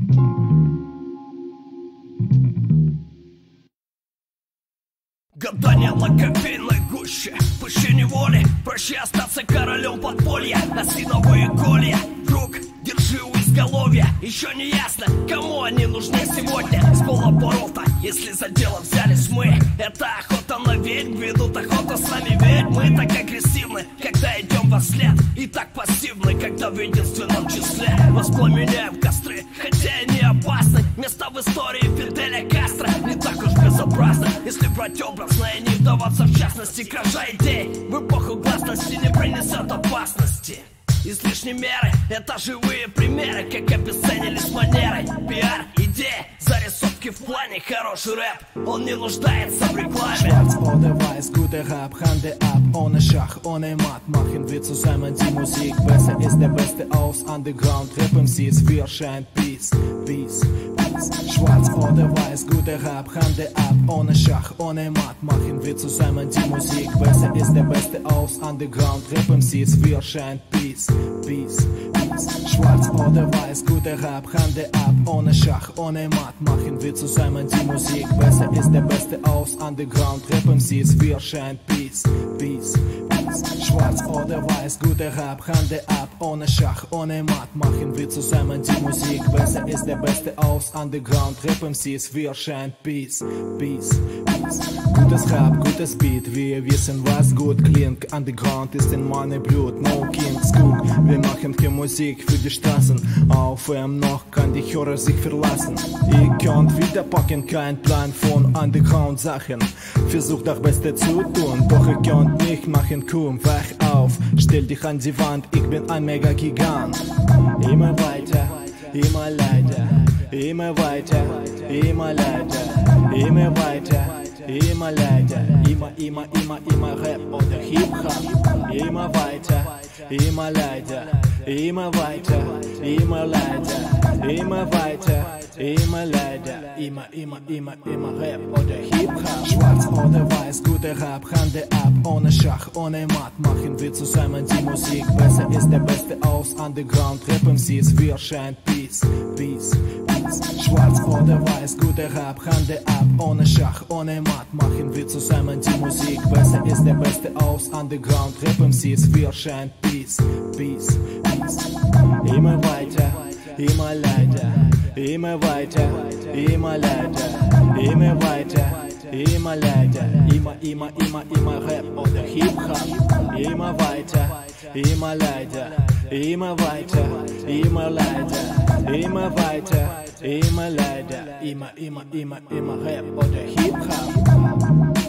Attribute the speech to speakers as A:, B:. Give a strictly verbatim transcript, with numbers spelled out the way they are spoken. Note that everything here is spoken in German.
A: Гадание на кофейной гуще, пыще неволи. Проще остаться королем подполья. Осиновые колья, друг, держи у изголовья. Еще не ясно, кому они нужны сегодня. С полоборота, если за дело взялись мы. Это охота на ведьм, ведут охоту сами ведь. Мы так агрессивны, когда идем во след, и так пассивны, когда в единственном числе воспламеняем костры, хотя и не опасны. Место в истории Фиделя Кастро не так уж безобразно, если брать образно и не вдаваться в частности. Кража идей в эпоху гласности не принесет опасности. Излишние меры — это живые примеры, как обесценились манерой. Пиар, идея, зарисовки в плане. Хороший рэп, он не нуждается в рекламе.
B: Schwarz oder weiß, guter Rap, Hände ab, ohne Schach, ohne Matt. Machen wir zusammen die Musik besser, ist der Beste aus Underground. Rap-M Cs, wir scheint Peace, Peace, Peace. Schwarz oder weiß, guter Rap, Hände ab, ohne Schach, ohne Matt. Machen wir zusammen die Musik besser, ist der Beste aus Underground. Rap-M Cs, wir scheint Peace, Peace, Peace. Schwarz oder weiß, guter Rap, Hände ab, ohne Schach, ohne Matt. Machen wir zusammen die Musik besser, ist der Beste aus Underground. Rap-M Cs, wir scheint Peace, Peace, Peace. Schwarz oder weiß, guter Rap, Hände ab, ohne Schach, ohne Matt. Machen wir zusammen die Musik besser, ist der Beste aus Underground. Rap-M Cs, wir scheint Peace, Peace, Peace. Gutes Rap, gutes Beat, wir wissen, was gut klingt. Underground ist in meinem Blut, no Kings Cook. Wir machen hier Musik für die Straßen, auf M noch kann die Hörer sich verlassen. Ihr könnt wieder packen, kein Plan von Underground-Sachen. Versucht das Beste zu tun, doch ihr könnt nicht machen, komm, wach auf. Stell dich an die Wand, ich bin ein Mega-Gigant. Immer weiter, immer leider, immer weiter, immer leider, immer weiter. Immer leider, immer, immer, immer, immer Rap oder Hip-Hop. Immer weiter, immer leider, immer weiter, immer leider, immer weiter, immer leider. Immer, immer, immer, immer Rap oder Hip-Hop. Schwarz oder weiß, guter Rap, Hände ab, ohne Schach, ohne Matt. Machen wir zusammen die Musik besser, ist der Beste aus Underground. Rap-M Cs, wir scheint Peace, Peace, Peace. Schwarz oder weiß, guter Rap, Hände ab, ohne Schach, ohne Matt. Machen wir zusammen die Musik besser, ist der Beste aus Underground. Rap-M Cs, wir scheint Peace, Peace, Peace. Immer weiter, immer leider, immer weiter, immer leider, immer weiter, immer leider. Immer, immer, immer, immer Rap oder Hip-Hop. Immer weiter, immer leider, immer weiter, immer leider, immer weiter, immer leider. Immer, immer, immer, immer Rap oder Hip-Hop.